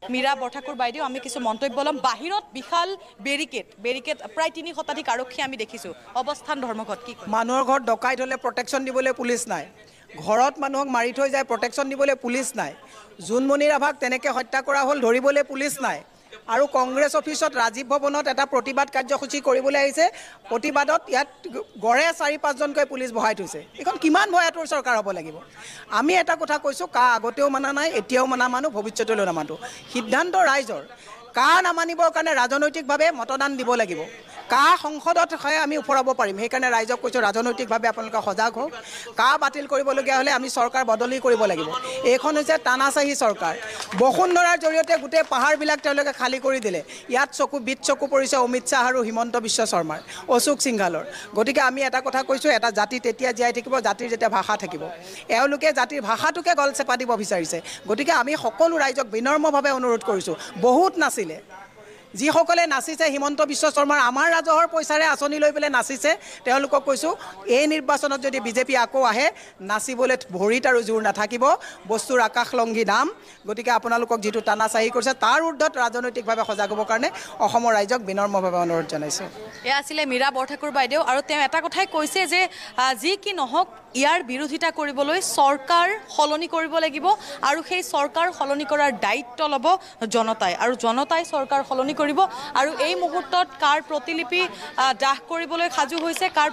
মীৰা বৰঠাকুৰ বাইদেউ আমি কিছু মন্তব্য লম বাহিৰত বিশাল বেৰিকেড প্ৰায় ৩ শতাধিক আৰক্ষী আমি দেখিছোঁ অৱস্থান ধৰ্মঘট কি মানুহৰ ঘৰত ডকাইত হ'লে প্ৰটেকশ্যন দিবলৈ পুলিচ নাই ঘৰত মানুহক মাৰি থৈ যায় প্ৰটেকশ্যন দিবলৈ পুলিচ নাই জোনমণি ৰাভাক তেনেকৈ হত্যা কৰা হ'ল ধৰিবলৈ পুলিচ নাই আৰু কংগ্ৰেছ অফিচত ৰাজীৱ ভৱনত এটা প্ৰতিবাদ কাৰ্যসূচী কৰিবলৈ আহিছে প্ৰতিবাদত ইয়াত গড়ে ৪-৫জনকৈ পুলিচ বহাই থৈছে এইখন কিমান ভয়াতুৰ চৰকাৰ হ'ব লাগিব আমি এটা কথা কৈছোঁ কা আগতেও মানা নাই এতিয়াও মানা মানুহ ভৱিষ্যতলৈও নামানো সিদ্ধান্ত ৰাইজৰ কা নামানিবৰ কাৰণে ৰাজনৈতিকভাৱে মতদান দিব লাগিব কা সংসদত হয় আমি ওপৰাব পাৰিম সেইকাৰণে ৰাইজক কৈছোঁ ৰাজনৈতিকভাৱে আপোনালোকে সজাগ হওক কা বাতিল কৰিবলগীয়া হ'লে আমি চৰকাৰ বদলি কৰিব লাগিব এইখন হৈছে টানাচাহী চৰকাৰ বসুন্ধৰাৰ জৰিয়তে গোটেই পাহাৰবিলাক তেওঁলোকে খালী কৰি দিলে ইয়াত চকু পৰিছে অমিত শ্বাহ আৰু হিমন্ত বিশ্ব শৰ্মাৰ অশোক সিংঘালৰ গতিকে আমি এটা কথা কৈছোঁ এটা জাতি তেতিয়া জীয়াই থাকিব জাতিৰ যেতিয়া ভাষা থাকিব এওঁলোকে জাতিৰ ভাষাটোকে গল চেপা দিব বিচাৰিছে গতিকে আমি সকলো ৰাইজক বিনম্ৰভাৱে অনুৰোধ কৰিছোঁ বহুত নাছিলে যিসকলে নাচিছে হিমন্ত বিশ্ব শৰ্মাৰ আমাৰ ৰাজহৰ পইচাৰে আঁচনি লৈ পেলাই নাচিছে তেওঁলোকক কৈছোঁ এই নিৰ্বাচনত যদি বিজেপি আকৌ আহে নাচিবলৈ ভৰিত আৰু জোৰ নাথাকিব বস্তুৰ আকাশলংঘী দাম গতিকে আপোনালোকক যিটো টানাচাহী কৰিছে তাৰ ঊৰ্ধত ৰাজনৈতিকভাৱে সজাগ হ'বৰ কাৰণে অসমৰ ৰাইজক বিনম্ৰভাৱে অনুৰোধ জনাইছোঁ এয়া আছিলে মীৰা বৰঠাকুৰ বাইদেউ আৰু তেওঁ এটা কথাই কৈছে যে যি কি নহওক ইয়াৰ বিৰোধিতা কৰিবলৈ চৰকাৰ সলনি কৰিব লাগিব আৰু সেই চৰকাৰ সলনি কৰাৰ দায়িত্ব ল'ব জনতাই আৰু জনতাই চৰকাৰ সলনি কৰিব আৰু এই মুহূৰ্তত কাৰ প্ৰতিলিপি দাহ কৰিবলৈ সাজু হৈছে কাৰ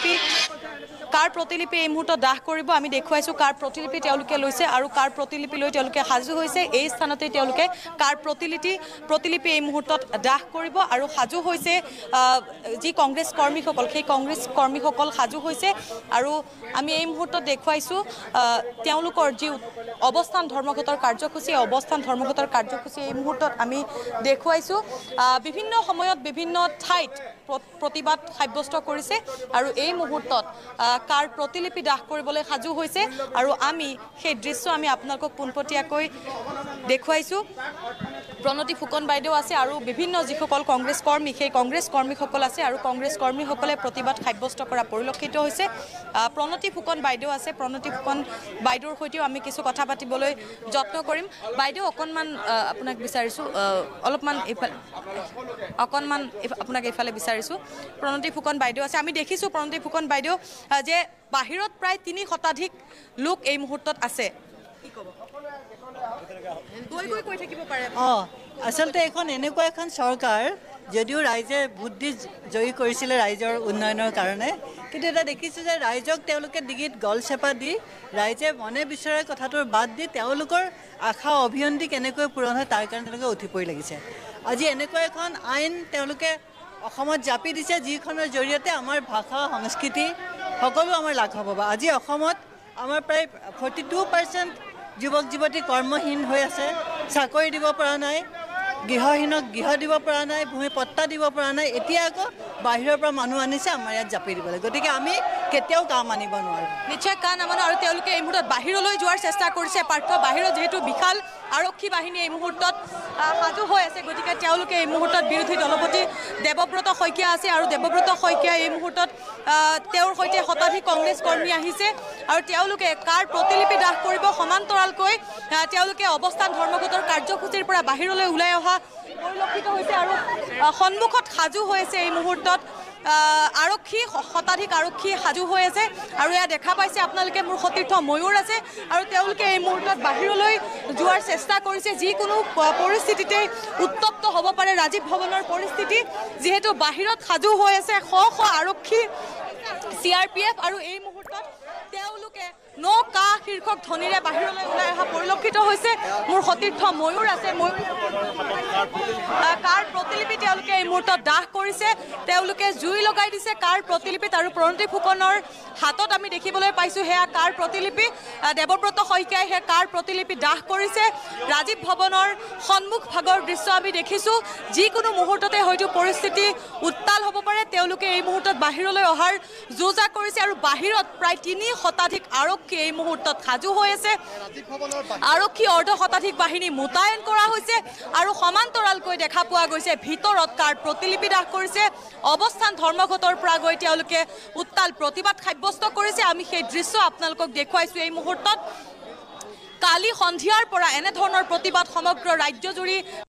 প্ৰতিলিপি এই মুহূৰ্তত দাহ কৰিব আমি দেখুৱাইছোঁ কাৰ প্ৰতিলিপি তেওঁলোকে লৈছে আৰু কাৰ প্ৰতিলিপি লৈ তেওঁলোকে সাজু হৈছে এই স্থানতে তেওঁলোকে কাৰ প্ৰতিলিপি এই মুহূৰ্তত দাহ কৰিব আৰু সাজু হৈছে যি কংগ্ৰেছ কৰ্মীসকল সেই কংগ্ৰেছ কৰ্মীসকল সাজু হৈছে আৰু আমি এই মুহূৰ্তত দেখুৱাইছোঁ তেওঁলোকৰ যি অৱস্থান ধৰ্মঘটৰ কাৰ্যসূচী এই মুহূৰ্তত আমি দেখুৱাইছোঁ বিভিন্ন সময়ত বিভিন্ন ঠাইত প্ৰতিবাদ সাব্যস্ত কৰিছে আৰু এই মুহূৰ্তত কাৰ প্ৰতিলিপি দাহ কৰিবলৈ সাজু হৈছে আৰু আমি সেই দৃশ্য আমি আপোনালোকক পোনপটীয়াকৈ দেখুৱাইছোঁ প্ৰণতি ফুকন বাইদেউ আছে আৰু বিভিন্ন যিসকল কংগ্ৰেছ কৰ্মী সেই কংগ্ৰেছ কৰ্মীসকল আছে আৰু কংগ্ৰেছ কৰ্মীসকলে প্ৰতিবাদ সাব্যস্ত কৰা পৰিলক্ষিত হৈছে প্ৰণতি ফুকন বাইদেউ আছে প্ৰণতি ফুকন বাইদেউৰ সৈতেও আমি কিছু কথা পাতিবলৈ যত্ন কৰিম বাইদেউ অকণমান আপোনাক বিচাৰিছোঁ অলপমান আপোনাক এইফালে বিচাৰিছোঁ প্ৰণতি ফুকন বাইদেউ আছে আমি দেখিছোঁ প্ৰণতি ফুকন বাইদেউ যে বাহিৰত প্ৰায় ৩ শতাধিক লোক এই মুহূৰ্তত আছে কি ক'ব কৈ থাকিব পাৰে আচলতে এখন এনেকুৱা এখন চৰকাৰ যদিও ৰাইজে ভোট দি জয়ী কৰিছিলে ৰাইজৰ উন্নয়নৰ কাৰণে কিন্তু এটা দেখিছোঁ যে ৰাইজক তেওঁলোকে ডিঙিত গল চেপা দি ৰাইজে মনে বিচৰা কথাটোৰ বাদ দি তেওঁলোকৰ আশা অভিয়ন্তি কেনেকৈ পূৰণ হয় তাৰ কাৰণে তেওঁলোকে উঠি পৰি লাগিছে আজি এনেকুৱা এখন আইন তেওঁলোকে অসমত জাপি দিছে যিখনৰ জৰিয়তে আমাৰ ভাষা সংস্কৃতি সকলো আমাৰ লাঘৱ হ'ব আজি অসমত আমাৰ প্ৰায় 42% যুৱক যুৱতী কৰ্মহীন হৈ আছে চাকৰি দিব পৰা নাই গৃহহীনক গৃহ দিব পৰা নাই ভূমি পট্টা দিব পৰা নাই এতিয়া আকৌ বাহিৰৰ পৰা মানুহ আনিছে আমাৰ ইয়াত জাপি দিবলৈ গতিকে আমি কেতিয়াও কাম আনিব নোৱাৰোঁ নিশ্চয় কাম নামানো আৰু তেওঁলোকে এই মুহূৰ্তত বাহিৰলৈ যোৱাৰ চেষ্টা কৰিছে পাৰ্থ বাহিৰত যিহেতু বিশাল আৰক্ষী বাহিনী এই মুহূৰ্তত সাজু হৈ আছে গতিকে তেওঁলোকে এই মুহূৰ্তত বিৰোধী দলপতি দেৱব্ৰত শইকীয়া আছে আৰু দেৱব্ৰত শইকীয়া এই মুহূৰ্তত তেওঁৰ সৈতে শতাধিক কংগ্ৰেছ কৰ্মী আহিছে আৰু তেওঁলোকে কাৰ প্ৰতিলিপি দাহ কৰিব সমান্তৰালকৈ তেওঁলোকে অৱস্থান ধৰ্মঘটৰ কাৰ্যসূচীৰ পৰা বাহিৰলৈ ওলাই অহা পৰিলক্ষিত হৈছে আৰু সন্মুখত সাজু হৈ আছে এই মুহূৰ্তত শতাধিক আৰক্ষী সাজু হৈ আছে আৰু এয়া দেখা পাইছে আপোনালোকে মোৰ সতীৰ্থ ময়ূৰ আছে আৰু তেওঁলোকে এই মুহূৰ্তত বাহিৰলৈ যোৱাৰ চেষ্টা কৰিছে যিকোনো পৰিস্থিতিতে উত্তপ্ত হ'ব পাৰে ৰাজীৱ ভৱনৰ পৰিস্থিতি যিহেতু বাহিৰত সাজু হৈ আছে শ আৰক্ষী CRPF আৰু এই মুহূৰ্তত তেওঁলোকে কা শীৰ্ষক ধ্বনিৰে বাহিৰলৈ ওলাই অহা পৰিলক্ষিত হৈছে মোৰ সতীৰ্থ ময়ূৰ আছে কাৰ প্ৰতিলিপি তেওঁলোকে এই মুহূৰ্তত দাহ কৰিছে তেওঁলোকে জুই লগাই দিছে কাৰ প্ৰতিলিপিত আৰু প্ৰণতি ফুকনৰ হাতত আমি দেখিবলৈ পাইছোঁ সেয়া কাৰ প্ৰতিলিপি দেৱব্ৰত শইকীয়াই সেই কাৰ প্ৰতিলিপি দাহ কৰিছে ৰাজীৱ ভৱনৰ সন্মুখ ভাগৰ দৃশ্য আমি দেখিছোঁ যিকোনো মুহূৰ্ততে হয়তো পৰিস্থিতি উত্তাল হ'ব পাৰে তেওঁলোকে এই মুহূৰ্তত বাহিৰলৈ অহাৰ যোজা কৰিছে আৰু বাহিৰত প্ৰায় ৩ শতাধিক আৰক্ষী এই মুহূৰ্তত সাজু হৈ আছে আৰক্ষী অৰ্ধ শতাধিক বাহিনী মোতায়েন কৰা হৈছে আৰু সমান্তৰালকৈ দেখা পোৱা গৈছে ভিতৰত কাৰ প্ৰতিলিপি দাহ কৰিছে অৱস্থান ধৰ্মঘটৰ পৰা গৈ তেওঁলোকে উত্তাল প্ৰতিবাদ সাব্যস্ত কৰিছে আমি সেই দৃশ্য আপোনালোকক দেখুৱাইছোঁ এই মুহূৰ্তত কালি সন্ধিয়াৰ পৰা এনেধৰণৰ প্ৰতিবাদ সমগ্ৰ ৰাজ্যজুৰি